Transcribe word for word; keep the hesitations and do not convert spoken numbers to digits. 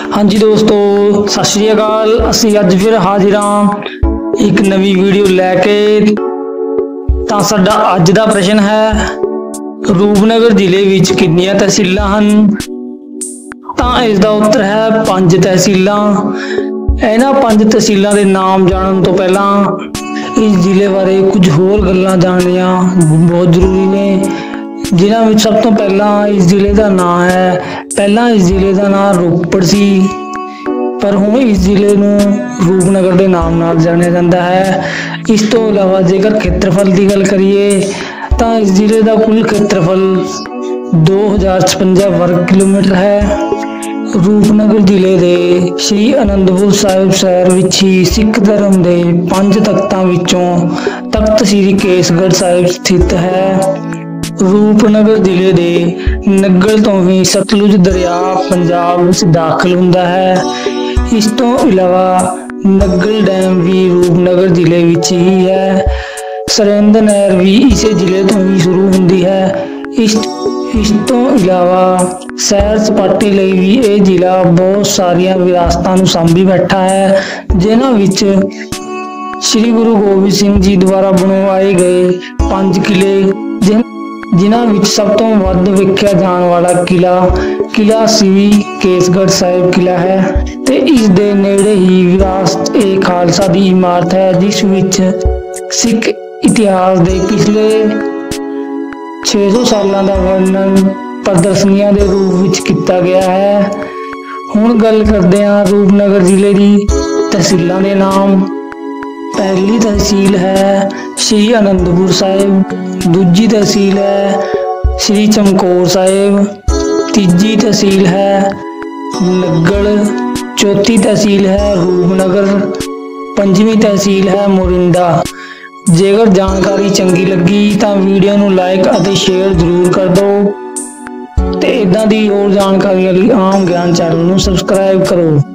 हाँ जी दोस्तों, सत श्री अकाल। असी अज फिर हाजिर हाँ एक नवी वीडियो लैके। तो साडा अज दा प्रश्न है, रूपनगर जिले विच कितनियां तहसीलां हन? तो इसका उत्तर है पंज तहसीलां। इन्हां पंज तहसीलां दे नाम जानन तो पहला इस जिले बारे कुछ होर गल्लां जाननियां बहुत जरूरी ने, जिन्हां विच सब तो पहला इस जिले का नाम है। पहला इस जिले का नाम रोपड़ सी, पर हुण इस जिले नूं रूपनगर के नाम नाल जानिया जांदा है। इस तो इलावा जेकर खेत्रफल की गल करिए तो इस जिले का कुल खेत्रफल दो हज़ार छपंजा वर्ग किलोमीटर है। रूपनगर जिले दे श्री आनंदपुर साहिब शहर विच ही सिख धर्म के पंज तख्तां विचों तख्त श्री केसगढ़ साहिब स्थित है। रूपनगर जिले दे नग्गल तो भी सतलुज दरिया पंजाब विच दाखिल हुंदा है। इस तो इलावा नग्गल डैम भी रूपनगर जिले विच ही है। सरहिंद नहर भी इसे जिले तो ही शुरू हुंदी है। इस इस तो इलावा सैर सपाटे लई भी यह जिला बहुत सारिया विरासतां नूं सांभी बैठा है, जिन्हां विच श्री गुरु गोबिंद सिंह जी द्वारा बनवाए गए पांच किले, जिन जिन्हां विच सब तो वध वेख्या जाण वाला किला किला श्री केसगढ़ साहिब किला है। ते इस दे नेड़े ही विरासत ए खालसा दी इमारत है, जिस विच सिख इतिहास दे पिछले छे सौ सालों का वर्णन प्रदर्शनियां दे रूप विच किया गया है। हुण गल करदे हां रूपनगर जिले की तहसीलों के नाम। पहली तहसील है श्री आनंदपुर साहिब, दूजी तहसील है श्री चमकौर साहिब, तीजी तहसील है नग्गल, चौथी तहसील है रूपनगर, पंजवीं तहसील है मोरिंडा। जेकर जानकारी चंगी लगी तो वीडियो नूं लाइक और शेयर जरूर कर दो। ते इदां दी होर जानकारी लई आम ज्ञान चैनल नूं सबसक्राइब करो।